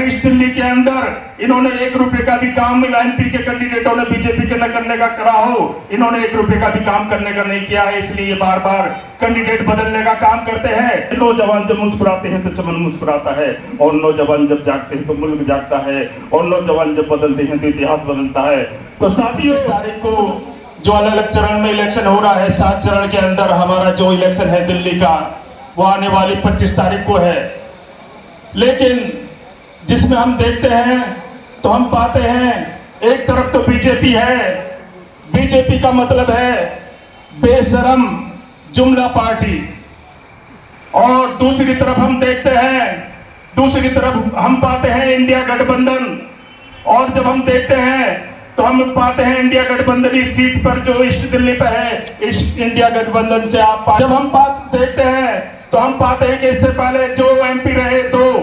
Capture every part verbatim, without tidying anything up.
अगर ईस्ट दिल्ली के अंदर इन्होंने एक रुपए का भी काम एमपी के कैंडिडेटों ने बीजेपी के न करने का करा हो, इन्होंने एक रुपए का भी काम करने का नहीं किया है, इसलिए ये बार बार कैंडिडेट बदलने का काम करते हैं। नौजवान जब मुस्कुराते हैं तो चमन मुस्कुराता है, और नौजवान जब जागते हैं तो मुल्क जागता है, और नौजवान जब बदलते हैं तो इतिहास बदलता है। तो साथियों, तारीख को जो अलग अलग चरण में इलेक्शन हो रहा है, सात चरण के अंदर हमारा जो इलेक्शन है दिल्ली का, वो आने वाली पच्चीस तारीख को है। लेकिन जिसमें हम देखते हैं तो हम पाते हैं एक तरफ तो बीजेपी है, बीजेपी का मतलब है बेशरम जुमला पार्टी, और दूसरी तरफ हम देखते हैं, दूसरी तरफ हम पाते हैं इंडिया गठबंधन, और जब हम देखते हैं तो हम पाते हैं इंडिया गठबंधन इस सीट पर जो ईस्ट दिल्ली पर है, इस इंडिया गठबंधन से आप जब हम बात देखते हैं तो हम पाते हैं कि इससे पहले जो एमपी रहे दो,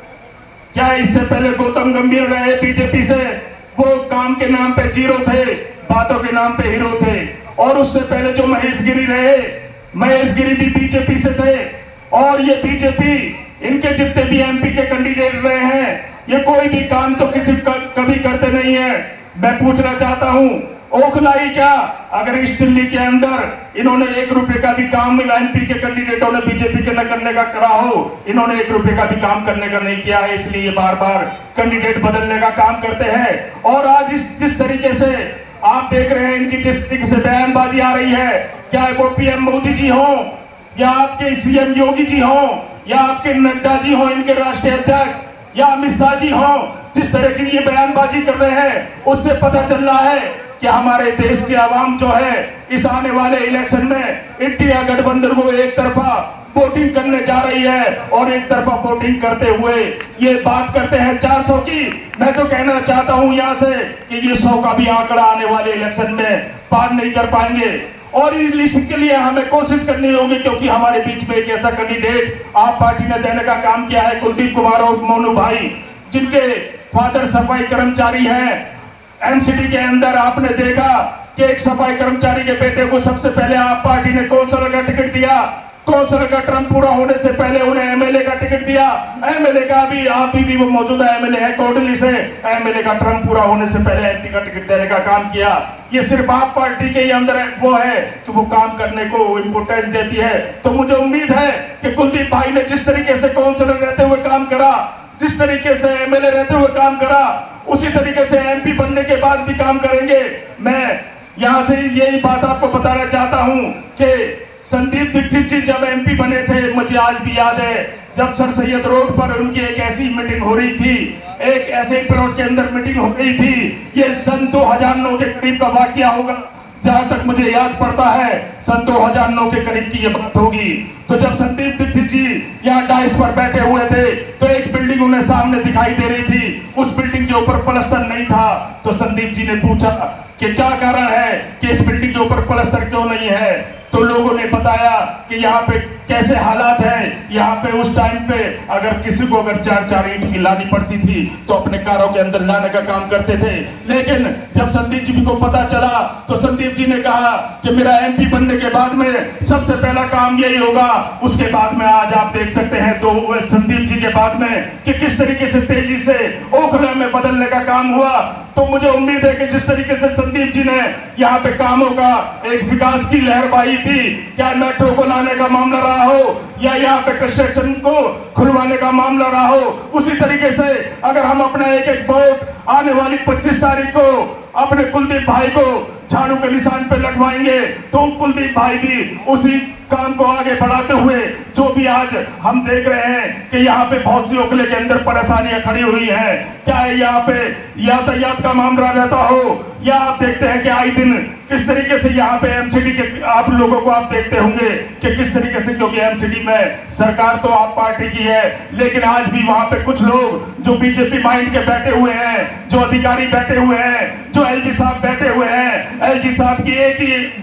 क्या इससे पहले गौतम गंभीर रहे बीजेपी से, वो काम के नाम पे जीरो थे, बातों के नाम पे हीरो थे। और उससे पहले जो महेश गिरी रहे, महेश गिरी भी बीजेपी से थे, और ये बीजेपी इनके जितने भी एमपी के कैंडिडेट रहे हैं, ये कोई भी काम तो किसी कभी करते नहीं है। मैं पूछना चाहता हूं, ओखलाई क्या, अगर ईस्ट दिल्ली के अंदर इन्होंने एक रुपए का भी काम एमपी के कैंडिडेटों ने बीजेपी के न करने का करा हो, इन्होंने एक रुपए का भी काम करने का नहीं किया है, इसलिए ये बार बार कैंडिडेट बदलने का काम करते हैं। और आज इस जिस तरीके से आप देख रहे हैं, इनकी जिस तरीके से बयानबाजी आ रही है, क्या वो पीएम मोदी जी हो, या आपके सीएम योगी जी हो, या आपके नड्डा जी हो, इनके राष्ट्रीय अध्यक्ष, या अमित शाह जी हो, जिस तरह की ये बयानबाजी कर रहे हैं, उससे पता चल रहा है कि हमारे देश की आवाम जो है इस आने वाले इलेक्शन में इंडिया गठबंधन को एक तरफा वोटिंग करने जा रही है, और एक तरफा वोटिंग करते हुए ये बात करते हैं चार सौ की। मैं तो कहना चाहता हूं यहां से कि ये सौ का भी आंकड़ा आने वाले इलेक्शन में पार नहीं कर पाएंगे, और इसके लिए हमें कोशिश करनी होगी, क्योंकि हमारे बीच में एक ऐसा कैंडिडेट आप पार्टी ने देने का काम किया है, कुलदीप कुमार और मोनू भाई, जिनके फादर सफाई कर्मचारी हैं। एमसीडी के अंदर आपने देखा कि एक सफाई कर्मचारी के बेटे को सबसे पहले आप पार्टी ने कौंसलर का टिकट दिया, कौंसलर का टर्म पूरा होने से पहले उन्हें एमएलए का टिकट दिया, एमएलए का भी आप भी, भी वो मौजूदा एमएलए है कोटली से, एमएलए का टर्म पूरा होने से पहले एमपी का टिकट देने का काम किया। ये सिर्फ आप पार्टी के ही अंदर वो है कि वो काम करने को इम्पोर्टेंस देती है। तो मुझे उम्मीद है कि कुलदीप भाई ने जिस तरीके से कौंसलर रहते हुए काम करा, जिस तरीके से एमएलए रहते हुए काम करा, उसी तरीके से एमपी बनने के बाद भी काम करेंगे। मैं यहां से यही बात आपको बताना चाहता हूं कि संदीप दीक्षित जी जब एमपी बने थे, मुझे आज भी याद है, जब सर सैयद रोड पर उनकी एक ऐसी मीटिंग हो रही थी, एक ऐसे प्लॉट के अंदर मीटिंग हो रही थी, ये सन दो हजार नौ के करीब का वाकया होगा, जहां तक मुझे याद पड़ता है सन दो हजार नौ के करीब की ये बात होगी। तो जब संदीप दीक्षित जी यहाँ डाइस पर बैठे हुए थे, तो एक बिल्डिंग उन्हें सामने दिखाई दे रही थी, उस बिल्डिंग के ऊपर प्लास्टर नहीं था। तो संदीप जी ने पूछा कि क्या कारण है कि इस बिल्डिंग के ऊपर प्लास्टर क्यों नहीं है। तो लोगों ने बताया कि यहाँ पे कैसे हालात हैं, यहाँ पे उस टाइम पे अगर किसी को अगर चार चार ईंट की लानी पड़ती थी तो अपने कारों के अंदर लाने का काम करते थे। लेकिन जब संदीप जी को पता चला तो संदीप जी ने कहा कि मेरा एमपी बनने के बाद में सबसे पहला काम यही होगा। उसके बाद में आज आप देख सकते हैं तो संदीप जी के बाद में कि किस तरीके से तेजी से ओखला में बदलने का काम हुआ। तो मुझे उम्मीद है कि जिस तरीके से संदीप जी ने यहाँ पे कामों का एक विकास की लहर बहाई थी, क्या मेट्रो को लाने का मामला रहा हो या यहाँ पे कंस्ट्रक्शन को खुलवाने का मामला रहा हो, उसी तरीके से अगर हम अपना एक एक वोट आने वाली पच्चीस तारीख को अपने कुलदीप भाई को झाड़ू के निशान पे लगवाएंगे, तो कुलदीप भाई भी उसी काम को आगे बढ़ाते हुए जो भी आज हम देख रहे हैं कि यहाँ पे बहुत सी ओखले के अंदर परेशानियां खड़ी हुई हैं, क्या यहाँ पे यातायात का मामला रहता हो या आप देखते हैं कि आए दिन किस तरीके से यहाँ पे एमसीडी के आप लोगों को आप देखते होंगे कि किस तरीके से, क्योंकि एमसीडी में सरकार तो आप पार्टी की है, लेकिन आज भी वहां पे कुछ लोग जो बीजेपी माइंड के बैठे हुए हैं, जो अधिकारी बैठे हुए हैं, जो एलजी साहब बैठे हुए हैं, एलजी साहब की एक ही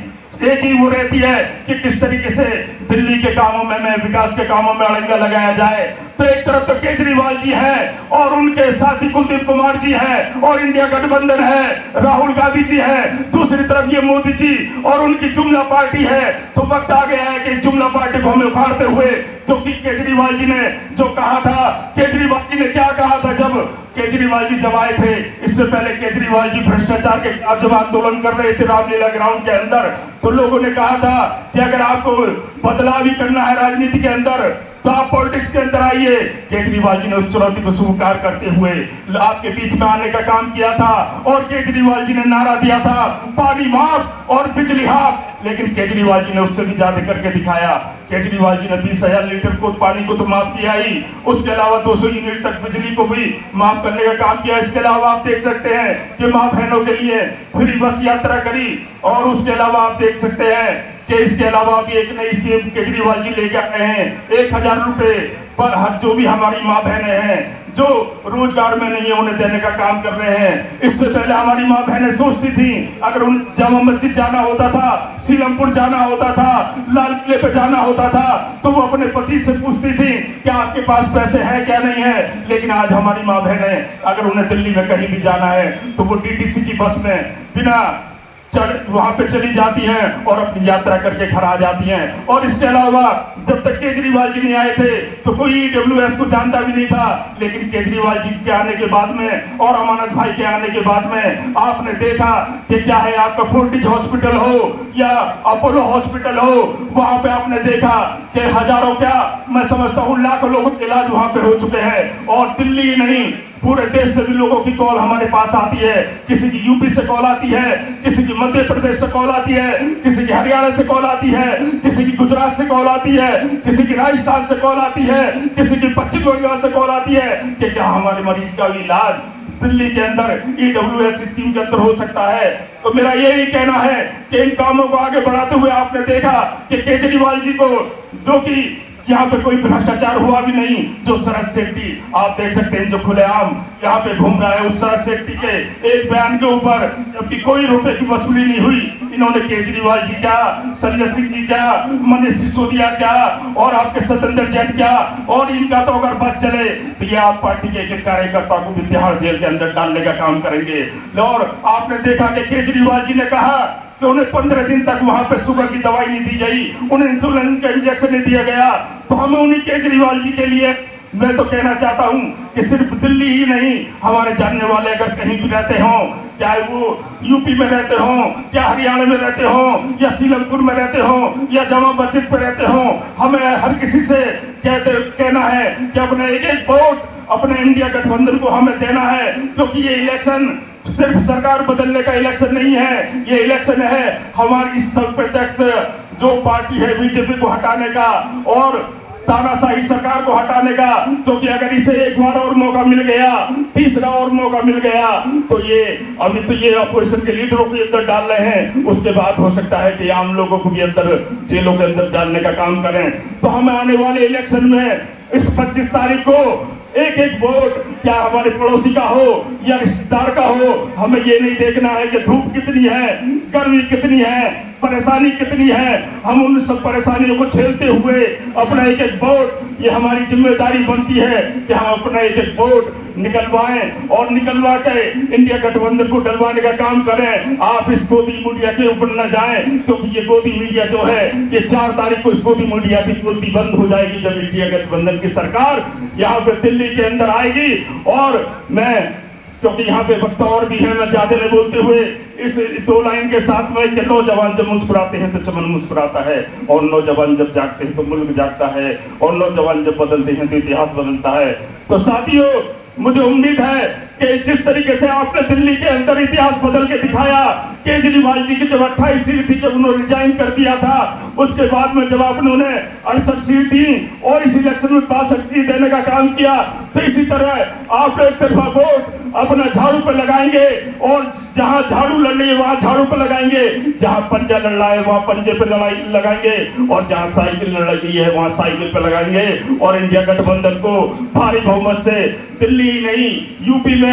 एक ही वो रहती है कि किस तरीके से दिल्ली के कामों में, में विकास के कामों में अड़ंगा लगाया जाए। तो एक तरफ तो केजरीवाल जी हैं और उनके साथी कुलदीप कुमार जी हैं और इंडिया गठबंधन है, राहुल गांधी जी है, दूसरी तरफ ये मोदी जी और उनकी जुमला पार्टी है। तो वक्त आ गया है कि जुमला पार्टी को हमें उखाड़ते हुए, क्योंकि केजरीवाल जी ने जो कहा था, केजरीवाल जी ने क्या कहा था जब केजरीवाल जी जब आए थे, इससे पहले केजरीवाल जी भ्रष्टाचार के खिलाफ जब आंदोलन कर रहे थे रामलीला ग्राउंड के अंदर, तो लोगों ने कहा था कि अगर आपको बदलाव ही करना है राजनीति के अंदर तो आप पॉलिटिक्स के अंदर आइए। केजरीवाल जी ने उस चुनौती को स्वीकार करते हुए आपके बीच में आने का काम किया था और केजरीवाल जी ने नारा दिया था पानी माफ और बिजली हाफ, लेकिन केजरीवाल जी ने उससे भी ज्यादा करके दिखाया। केजरीवाल जी ने बीस हजार लीटर को पानी को तो माफ किया ही, उसके अलावा दो सौ यूनिट तक बिजली को भी माफ करने का काम किया। इसके अलावा आप देख सकते हैं कि माँ बहनों के लिए फ्री बस यात्रा करी और उसके अलावा आप देख सकते हैं कि इसके अलावा भी एक नई स्कीम केजरीवाल जी लेकर आए हैं, एक हजार रुपए पर हर जो भी हमारी माँ बहनें हैं जो रोजगार में नहीं है उन्हें देने का काम कर रहे हैं। इससे पहले हमारी माँ बहनें सोचती थी अगर उन जामा मस्जिद जाना होता था, सीलमपुर जाना होता था, लाल किले पे जाना होता था तो वो अपने पति से पूछती थी क्या आपके पास पैसे हैं क्या नहीं है। लेकिन आज हमारी माँ बहनें अगर उन्हें दिल्ली में कहीं भी जाना है तो वो डीटीसी की बस में बिना चढ़ वहां पे चली जाती हैं और अपनी यात्रा करके घर आ जाती हैं। और इसके अलावा जब तक केजरीवाल जी नहीं आए थे तो कोई ईडब्ल्यूएस को जानता भी नहीं था, लेकिन केजरीवाल जी के आने के बाद में और अमानत भाई के आने के बाद में आपने देखा कि क्या है आपका फोर्टिज हॉस्पिटल हो या अपोलो हॉस्पिटल हो, वहां पे आपने देखा कि हजारों क्या मैं समझता हूँ लाखों लोगों के इलाज वहां पे हो चुके हैं। और दिल्ली ही नहीं पूरे देश से भी लोगों की कॉल हमारे पास आती है, किसी की यूपी से कॉल आती है, किसी की मध्य प्रदेश से कॉल आती है, किसी की हरियाणा से कॉल आती है, किसी की गुजरात से कॉल आती है, किसी की राजस्थान से कॉल आती है, किसी की पश्चिम बंगाल से कॉल आती है कि क्या हमारे मरीज का इलाज दिल्ली के अंदर ईडब्ल्यूएस स्कीम के अंदर हो सकता है। तो मेरा यही कहना है कि इन कामों को आगे बढ़ाते हुए आपने देखा कि केजरीवाल जी को जो कि यहाँ पे कोई भ्रष्टाचार हुआ भी नहीं, जो सरस सेट्टी आप देख सकते हैं जो खुलेआम यहाँ पे घूम रहा है उस सरस सेट्टी के एक बयान के ऊपर जबकि कोई रुपए की वसूली नहीं हुई, इन्होंने केजरीवाल जी क्या, संजय सिंह जी क्या, मनीष सिसोदिया क्या और आपके सत्येंद्र जैन क्या, और इनका तो अगर बात चले तो ये आप पार्टी के एक कार्यकर्ता को भी तिहाड़ जेल के अंदर डालने का काम करेंगे। और आपने देखा कि केजरीवाल जी ने कहा कि उन्हें पंद्रह दिन तक वहां पे शुगर की दवाई नहीं दी गई, उन्हें इंसुलिन का इंजेक्शन नहीं दिया गया। तो हमें उन्हीं केजरीवाल जी के लिए मैं तो कहना चाहता हूं कि सिर्फ दिल्ली ही नहीं, हमारे जानने वाले अगर कहीं भी रहते हों, चाहे वो यूपी में रहते हों या हरियाणा में रहते हों या सीलमपुर में रहते हों या जामा मस्जिद पे रहते हों, हमें हर किसी से कहते कहना है कि अपने एक एक वोट अपने इंडिया गठबंधन को हमें देना है, क्योंकि ये इलेक्शन सिर्फ सरकार बदलने का इलेक्शन नहीं है, ये इलेक्शन है हमारी सर्वप्रत्यक्ष जो पार्टी है बीजेपी को हटाने का और तानाशाही सरकार को हटाने का। क्योंकि अगर इसे एक बार और मौका मिल गया, तीसरा और मौका मिल गया तो ये अभी तो ये अपोजिशन के लीडरों को अंदर डाल रहे हैं, उसके बाद हो सकता है कि आम लोगों को भी अंदर जेलों के अंदर डालने का काम करें। तो हमें आने वाले इलेक्शन में इस पच्चीस तारीख को एक एक वोट क्या हमारे पड़ोसी का हो या रिश्तेदार का हो, हमें ये नहीं देखना है कि धूप कितनी है, गर्मी कितनी है, परेशानी कितनी है, हम उन सब परेशानियों को झेलते हुए अपना एक एक वोट, ये हमारी जिम्मेदारी बनती है कि हम अपना एक एक वोट निकलवाएं और निकलवा के इंडिया गठबंधन को डलवाने का काम करें। आप इस गोदी मीडिया के ऊपर न जाएं, क्योंकि ये गोदी मीडिया जो है ये चार तारीख को इस गोदी मीडिया की बोलती बंद हो जाएगी जब इंडिया गठबंधन की सरकार यहाँ पे दिल्ली के अंदर आएगी। और मैं क्योंकि यहाँ पे वक्त और भी है, मैं ज्यादा नहीं बोलते हुए इस दो लाइन के साथ में कि नौजवान जब मुस्कुराते हैं तो चमन मुस्कुराता है, और नौजवान जब जागते हैं तो मुल्क जागता है, और नौजवान जब बदलते हैं तो इतिहास बदलता है। तो साथियों, मुझे उम्मीद है कि जिस तरीके से आपने दिल्ली के अंदर इतिहास बदल के दिखाया, केजरीवाल जी की जब अट्ठाईस सीट थी, जब उन्होंने रिजाइन कर दिया था, उसके बाद में जब आपने उन्हें अड़सठ सीट दी और इस इलेक्शन में बासठ सीट देने का काम किया, तो इसी तरह आप एक तरफा वोट अपना झाड़ू पे लगाएंगे और जहां झाड़ू लड़ रही है वहां झाड़ू पे लगाएंगे, जहां पंजा लड़ रहा है वहां पंजे पे लड़ाई लगाएंगे, और जहां साइकिल लड़ रही है वहां साइकिल पे लगाएंगे। और इंडिया गठबंधन को भारी बहुमत से दिल्ली ही नहीं यूपी में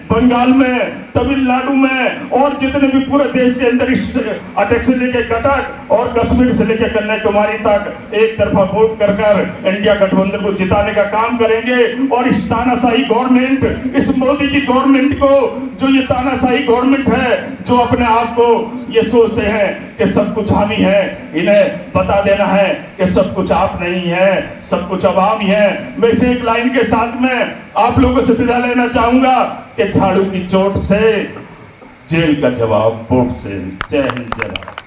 बंगाल में, तमिलनाडु में और जितने भी पूरे देश के अंदर इस अटक से लेकर कटक और कश्मीर से लेकर कन्याकुमारी तक एक तरफा वोट कर कर इंडिया गठबंधन को जिताने का काम करेंगे। और इस तानाशाही गवर्नमेंट, इस मोदी की गवर्नमेंट को, जो ये तानाशाही गवर्नमेंट है, जो अपने आप को ये सोचते हैं कि सब कुछ हम ही है, इन्हें बता देना है कि सब कुछ आप नहीं है, सब कुछ अवाम ही है। मैं इसे एक लाइन के साथ में आप लोगों से विदा लेना चाहूंगा कि झाड़ू की चोट से, जेल का जवाब वोट से। जय हिंद, जय भारत।